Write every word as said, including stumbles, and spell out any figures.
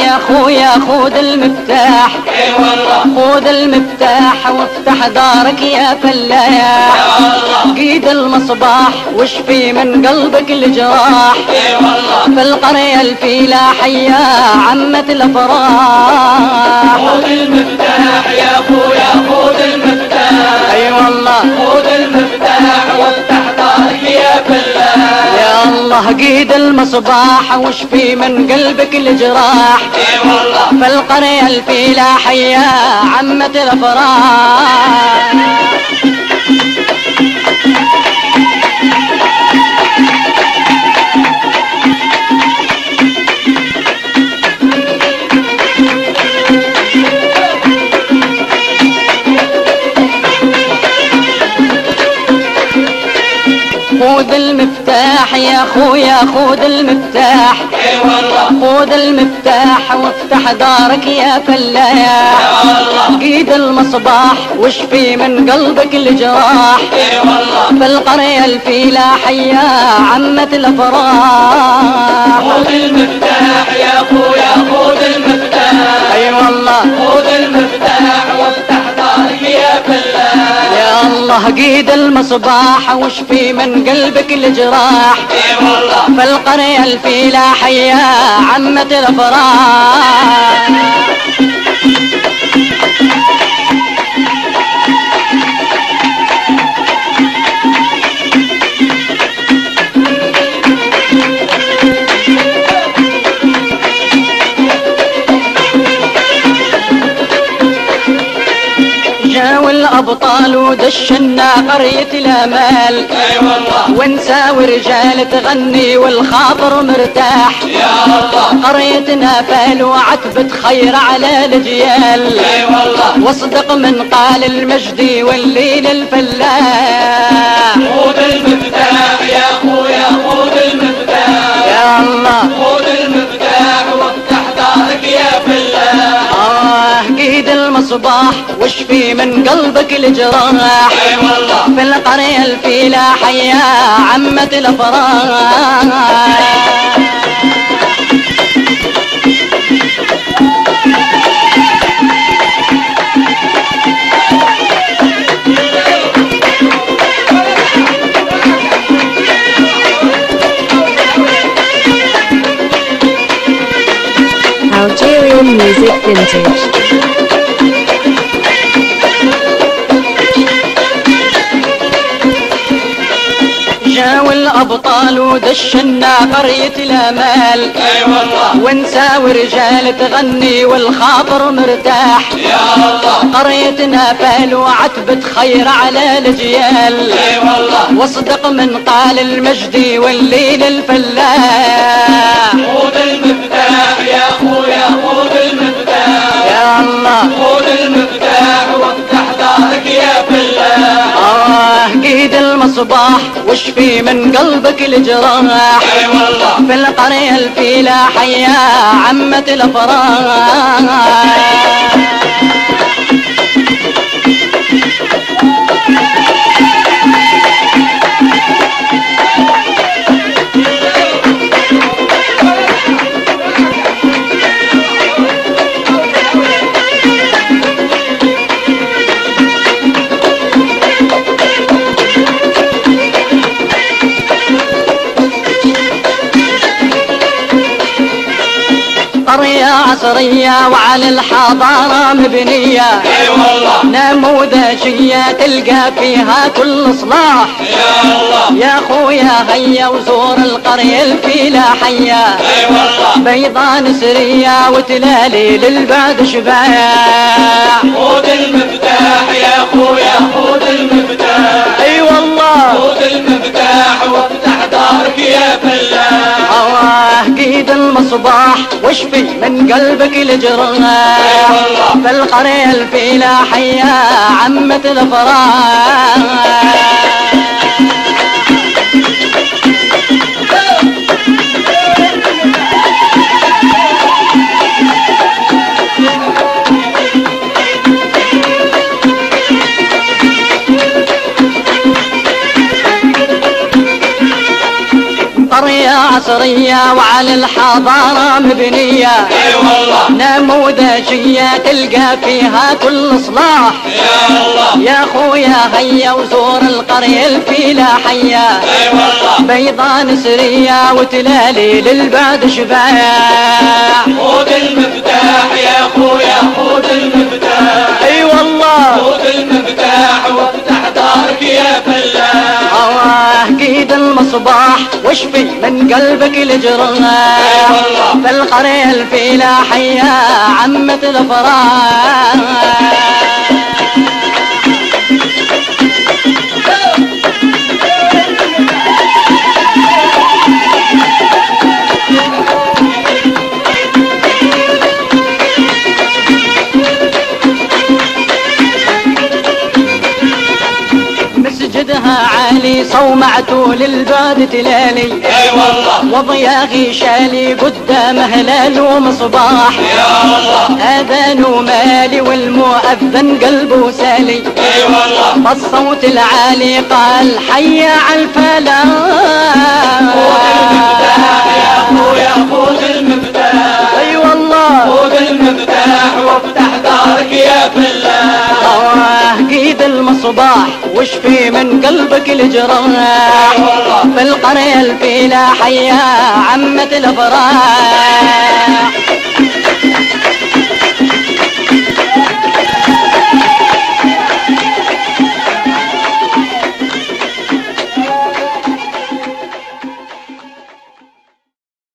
يا خويا خود المفتاح، اي والله خود المفتاح وافتح دارك يا فلاح، قيد المصباح واشفي من قلبك الجراح، اي والله في القرية الفلاحية عمة الافراح. خذ المفتاح يا خويا خذ المفتاح، اي والله خذ المفتاح وافتح دارك يا فلاح. يا الله قيد المصباح واشفي من قلبك الجراح، اي والله في القرية الفلاحية عمة الافراح. خذ المفتاح يا خويا خذ المفتاح، اي والله خذ المفتاح وافتح دارك يا فلاح، قيد المصباح واشفي من قلبك الجراح، اي والله في القرية الفلاحية عمة الافراح. خذ المفتاح يا خويا خذ المفتاح، اي والله خذ المفتاح وافتح دارك يا فلاح. يا الله قيد المصباح واشفي من قلبك الجراح، اي والله في القرية الفلاحية عمة الافراح. جاوا الابطال ودشنا قرية الامال، اي والله ونساوي رجال تغني والخاطر مرتاح، يا الله قريتنا فال وعتبة خير على الاجيال، اي والله واصدق من قال المجدي والليل الفلاح. خذ المفتاح يا خويا خذ المفتاح، يا الله خذ المفتاح وافتح دارك يا فلاح. آه قيد المصباح واشفي من قلبك الجراح، اي والله في القرية الفلاحية عمة الافراح. Algerian music vintage. جاوا الابطال ودشنا قرية الامال، اي والله ونساوي رجال تغني والخاطر مرتاح، يا الله قريتنا فال وعتبة خير على الاجيال، اي والله واصدق من قال المجدي والليل الفلاح. خذ المفتاح يا خويا خذ المفتاح، يا الله خذ المفتاح وافتح دارك يا فلاح. آه قيد المصباح واشفي من قلبك الجراح، اي والله في القرية الفلاحية عمة الافراح. قرية عصرية وعلى الحضارة مبنية، اي والله نموذجية تلقى فيها كل صلاح. يا الله يا خويا هيا وزور القرية الفلاحية، اي والله بيضاء نسرية وتلالي للبعد شباع. خذ المفتاح يا خويا خذ المفتاح، اي والله خذ المفتاح وافتح دارك يا فلاح. الله قيد المصباح واشفي من قلبك الجراح، في القرية الفلاحية عمة الافراح. قرية مصرية وعلى الحضارة مبنية. اي والله نموذجية تلقى فيها كل صلاح. يا الله يا خويا هيا وزور القرية الفلاحية. اي والله بيضا نسرية وتلالي للبعد شفاع. خذ المفتاح يا خويا خذ المفتاح. اي والله خذ المفتاح وافتح دارك يا فلاح. الله قيد المصباح واشفي من قلبك الجرح. في القرية الفلاحية عمة الافراح. مسجدها عالي صومعته للبعد تلالي. اي والله وضياغي شالي قدام هلال ومصباح. يا الله اذان ومالي والمؤذن قلبه سالي. اي والله بالصوت العالي قال حي على الفلاح. خذ المفتاح يا خويا خذ المفتاح. اي والله خذ المفتاح وافتح دارك يا فلاح. الله قيد المصباح واشفي من قلبك الجراح. في القرية الفلاحية عمة الافراح.